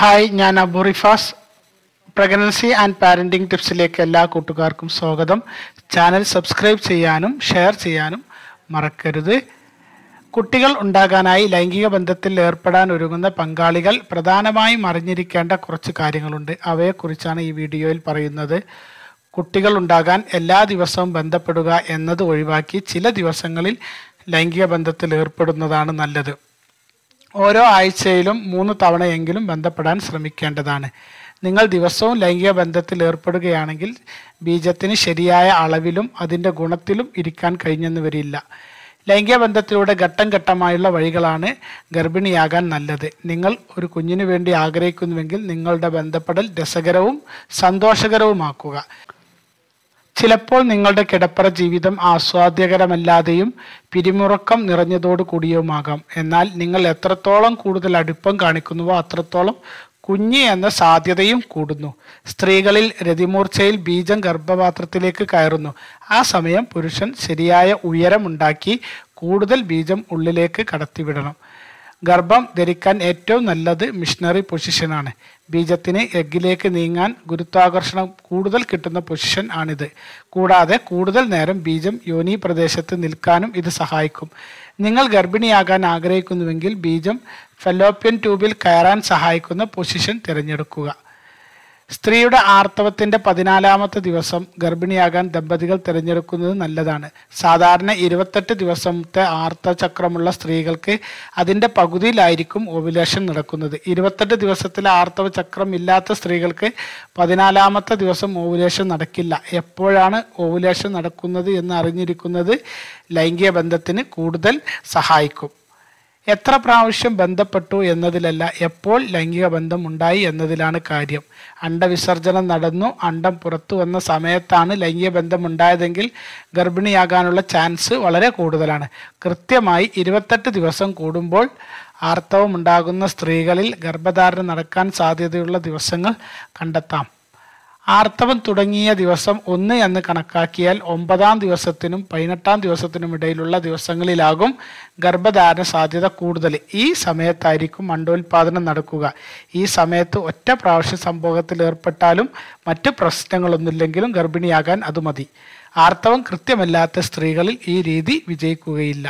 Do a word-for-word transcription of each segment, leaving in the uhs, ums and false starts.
Hi, ഞാൻ Abu Rifas. Pregnancy and parenting ടിപ്സിലേക്ക് എല്ലാ കൂട്ടുകാർക്കും സ്വാഗതം. ചാനൽ സബ്സ്ക്രൈബ് ചെയ്യാനും ഷെയർ ചെയ്യാനും മറക്കരുത്. കുട്ടികൾ ഉണ്ടാകാനായി ലൈംഗിക ബന്ധത്തിൽ ഏർപ്പെടാൻ ഒരുങ്ങുന്ന പങ്കാളികൾ പ്രധാനമായും അറിഞ്ഞിരിക്കേണ്ട കുറച്ച് കാര്യങ്ങളുണ്ട്. അവയെക്കുറിച്ചാണ് ഈ വീഡിയോയിൽ പറയുന്നത്. കുട്ടികൾ ഉണ്ടാകാൻ എല്ലാ ദിവസവും ബന്ധപ്പെടുക എന്നത് ഒഴിവാക്കി ചില ദിവസങ്ങളിൽ ലൈംഗിക ബന്ധത്തിൽ ഏർപ്പെടുന്നതാണ് നല്ലത്. ഓരോ ആഴ്ചയിലും മൂന്ന് തവണയെങ്കിലും ബന്ധപ്പെടാൻ ശ്രമിക്കേണ്ടതാണ്. നിങ്ങൾ ദിവസവും ലൈംഗിക ബന്ധത്തിൽ ഏർപ്പെടുകയാണെങ്കിൽ ബീജത്തിന് ശരിയായ അളവിലും അതിൻ്റെ ഗുണത്തിലും ഇരിക്കാൻ കഴിഞ്ഞെന്ന് വരില്ല. ലൈംഗിക ബന്ധത്തിലൂടെ ഘട്ടം ഘട്ടമായുള്ള വഴികളാണ് ഗർഭിണിയാകാൻ നല്ലത്. നിങ്ങൾ ഒരു കുഞ്ഞിനു വേണ്ടി ആഗ്രഹിക്കുന്നുവെങ്കിൽ നിങ്ങളുടെ ബന്ധപ്പെടൽ രസകരവും സന്തോഷകരവുമാക്കുക. ചിലപ്പോൾ നിങ്ങളുടെ കിടപ്പറ ജീവിതം ആസ്വാദ്യകരമല്ലാതെയും പിരിമുറുക്കം നിറഞ്ഞതോടു കൂടിയുമാകാം. എന്നാൽ നിങ്ങൾ എത്രത്തോളം കൂടുതൽ അടുപ്പം കാണിക്കുന്നുവോ അത്രത്തോളം കുഞ്ഞ് എന്ന സാധ്യതയും കൂടുന്നു. സ്ത്രീകളിൽ രതിമൂർച്ചയിൽ ബീജം ഗർഭപാത്രത്തിലേക്ക് കയറുന്നു. ആ സമയം പുരുഷൻ ശരിയായ ഉയരമുണ്ടാക്കി കൂടുതൽ ബീജം ഉള്ളിലേക്ക് കടത്തിവിടണം. ഗർഭം ധരിക്കാൻ ഏറ്റവും നല്ലത് മിഷണറി പൊസിഷനാണ്. ബീജത്തിന് എഗ്ഗിലേക്ക് നീങ്ങാൻ ഗുരുത്വാകർഷണം കൂടുതൽ കിട്ടുന്ന പൊസിഷൻ ആണിത്. കൂടാതെ കൂടുതൽ നേരം ബീജം യോനി പ്രദേശത്ത് നിൽക്കാനും ഇത് സഹായിക്കും. നിങ്ങൾ ഗർഭിണിയാകാൻ ആഗ്രഹിക്കുന്നുവെങ്കിൽ ബീജം ഫെലോപ്യൻ ട്യൂബിൽ കയറാൻ സഹായിക്കുന്ന പൊസിഷൻ തിരഞ്ഞെടുക്കുക. സ്ത്രീയുടെ ആർത്തവത്തിൻ്റെ പതിനാലാമത്തെ ദിവസം ഗർഭിണിയാകാൻ ദമ്പതികൾ തിരഞ്ഞെടുക്കുന്നത് നല്ലതാണ്. സാധാരണ ഇരുപത്തെട്ട് ദിവസത്തെ ആർത്തവചക്രമുള്ള സ്ത്രീകൾക്ക് അതിൻ്റെ പകുതിയിലായിരിക്കും ഓവുലേഷൻ നടക്കുന്നത്. ഇരുപത്തെട്ട് ദിവസത്തിലെ ആർത്തവ ചക്രം ഇല്ലാത്ത സ്ത്രീകൾക്ക് പതിനാലാമത്തെ ദിവസം ഓവുലേഷൻ നടക്കില്ല. എപ്പോഴാണ് ഓവുലേഷൻ നടക്കുന്നത് എന്ന് അറിഞ്ഞിരിക്കുന്നത് ലൈംഗിക ബന്ധത്തിന് കൂടുതൽ സഹായിക്കും. എത്ര പ്രാവശ്യം ബന്ധപ്പെട്ടു എന്നതിലല്ല, എപ്പോൾ ലൈംഗിക ബന്ധം ഉണ്ടായി എന്നതിലാണ് കാര്യം. അണ്ടവിസർജനം നടന്നു അണ്ടം പുറത്തു വന്ന സമയത്താണ് ലൈംഗിക ബന്ധം ഉണ്ടായതെങ്കിൽ ഗർഭിണിയാകാനുള്ള ചാൻസ് വളരെ കൂടുതലാണ്. കൃത്യമായി ഇരുപത്തെട്ട് ദിവസം കൂടുമ്പോൾ ആർത്തവം ഉണ്ടാകുന്ന സ്ത്രീകളിൽ ഗർഭധാരണം നടക്കാൻ സാധ്യതയുള്ള ദിവസങ്ങൾ കണ്ടെത്താം. ആർത്തവം തുടങ്ങിയ ദിവസം ഒന്ന് എന്ന് കണക്കാക്കിയാൽ ഒമ്പതാം ദിവസത്തിനും പതിനെട്ടാം ദിവസത്തിനും ഇടയിലുള്ള ദിവസങ്ങളിലാകും ഗർഭധാരണ സാധ്യത കൂടുതൽ. ഈ സമയത്തായിരിക്കും അണ്ടോൽപാദനം നടക്കുക. ഈ സമയത്ത് ഒറ്റ പ്രാവശ്യം സംഭോഗത്തിൽ ഏർപ്പെട്ടാലും മറ്റു പ്രശ്നങ്ങളൊന്നുമില്ലെങ്കിലും ഗർഭിണിയാകാൻ അത് മതി. ആർത്തവം കൃത്യമല്ലാത്ത സ്ത്രീകളിൽ ഈ രീതി വിജയിക്കുകയില്ല.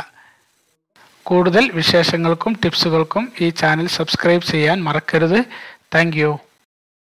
കൂടുതൽ വിശേഷങ്ങൾക്കും ടിപ്സുകൾക്കും ഈ ചാനൽ സബ്സ്ക്രൈബ് ചെയ്യാൻ മറക്കരുത്. Thank U.